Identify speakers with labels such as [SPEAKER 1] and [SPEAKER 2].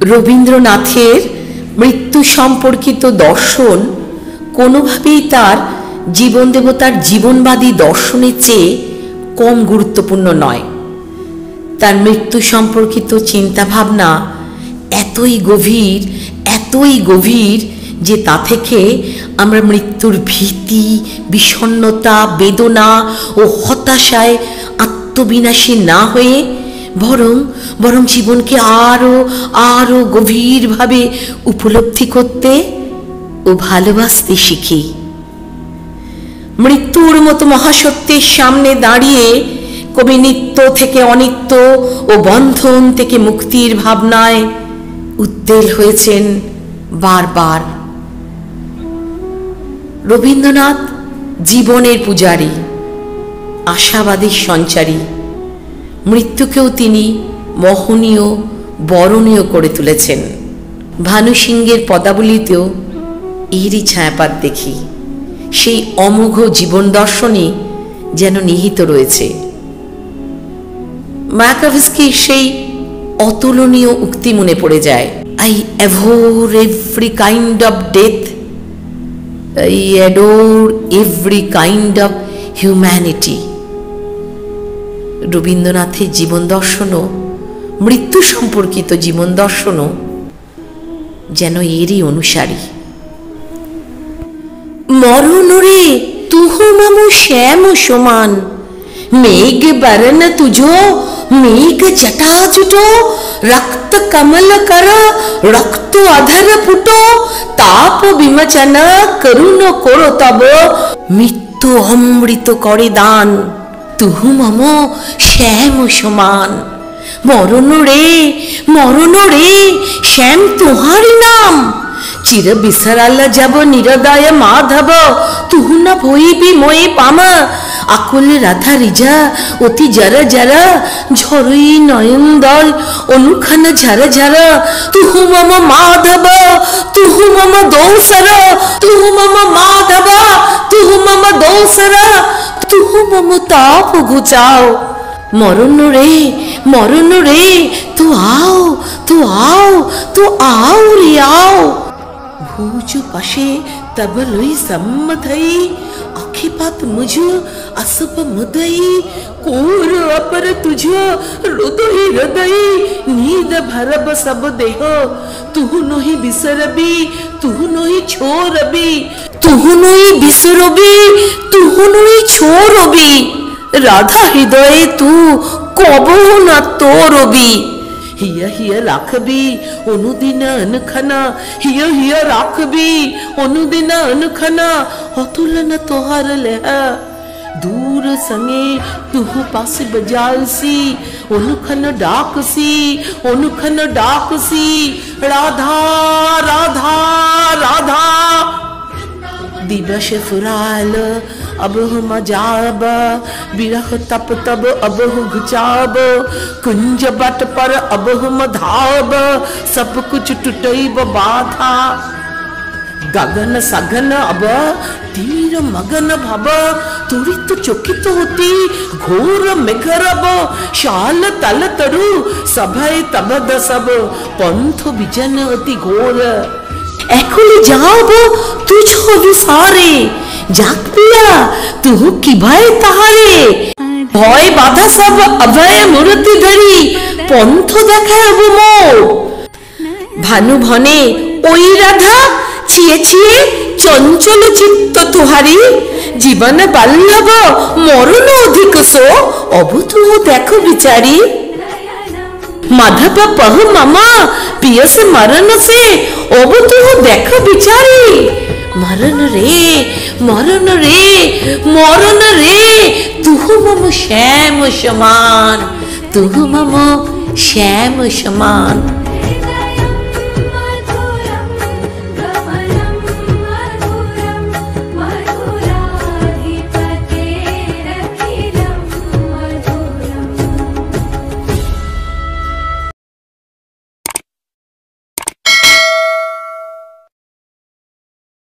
[SPEAKER 1] রবীন্দ্রনাথের মৃত্যু সম্পর্কিত দর্শন কোনোভাবেই তার জীবন দেবতার জীবনবাদী দর্শনের চেয়ে কম গুরুত্বপূর্ণ নয়। তার মৃত্যু সম্পর্কিত চিন্তাভাবনা এতই গভীর যে তা থেকে আমরা মৃত্যুর ভীতি, বিষণ্ণতা, বেদনা ও হতাশায় আত্মবিনাশী না হয়ে বরং জীবনকে আরো গভীরভাবে উপলব্ধি করতে ও ভালোবাসতে শিখি। মৃত্যুর মতো মহাসত্যের সামনে দাঁড়িয়ে কবি নিত্য থেকে অনিত্য ও বন্ধন থেকে মুক্তির ভাবনায় উদ্বেল হয়েছেন বারবার। রবীন্দ্রনাথ জীবনের পূজারী, আশাবাদীর সঞ্চারী। মৃত্যুকেও তিনি মোহনীয়, বরণীয় করে তুলেছেন। ভানু সিংহের পদাবলিতেও এরই ছায়াপাত দেখি। সেই অমোঘ জীবন দর্শনই যেন নিহিত রয়েছে। মায়াকোভস্কির সেই অতুলনীয় উক্তি মনে পড়ে যায়, I adore every kind of death, I adore every kind of humanity. রবীন্দ্রনাথের জীবন দর্শনও, মৃত্যু সম্পর্কিত জীবন দর্শনও যেন এরই অনুসারী। মরণ রে তুহু মামু শ্যাম সমান, মেঘ বরন তুজো মেঘ জটা জুটো, রক্ত কমল কর রক্ত অধর ফুটো, তাপ বিমোচন করুণ করো তব, মৃত্যু অমৃত করে দান, তুহু মম শ্যাম সমান। মরণ রে শ্যাম তোমারি নাম, চির বিসরাল যাব নিরদয় মাধব, তুহু না ভইবি মোয়ে পামা, আকুল রাধা রিজা অতি যারা যারা, ঝরই নয়ন দল অনুখান ঝারা ঝারা, তুহু মম মাধব তুহু মম দোসর, তুহু মম মাধব তুহু মম দোসর, তুহু মম তাপ ঘুচাও। মরণ রে তু আও রে আও, ভুজ পাশে তব লই সম্মধই, अखिपात मुझ असप मुदई, कोर अपर तुझ हृदय नींद भरब सब देह, तुहु नोहि बिसरबी तुहु नोहि छोरबी, तुहु नोहि बिसरबी तुहु नोहि छोरबी, राधा हृदय तू कबहु ना तोरबी, हिय राखबी अनुदिन अनखना, हिय राखबी अनुदिन अनखना, अतुलन तोहार लेह दूर संगे तुहु पास बजालसी, अनुखन डाकसी, राधा राधा राधा। दिवस फुराल अब हम जाब, बिरह तप तब अब घुचाब, कुंज बट पर अब हम धाब, सब कुछ टूटैब बाधा, गगन सघन अब तीर मगन भव, तुरित चकित होती घोर मेघरब, शाल तल तरु सभय तब दसब, पंथ विजन अति घोर, एखुनी যাব তুঝ বিসারে, যাক পিয়া তুহু কি ভয় তাহারে, ভয় বাধা সব অভয় মূর্তি ধরি, পন্থ দেখায় মোর। ভানু ভনে ওই রাধা ছিয়ে ছিয়ে চঞ্চল চিত্ত তুহারি, জীবন বাল্যব মরণ অধিক সো, অবতুহ দেখো বিচারি, माधव पह मामा पियस मरण से, अब तू देख बिचारी, मरण रे तुहु मम श्याम समान, तुहु मम श्याम समान।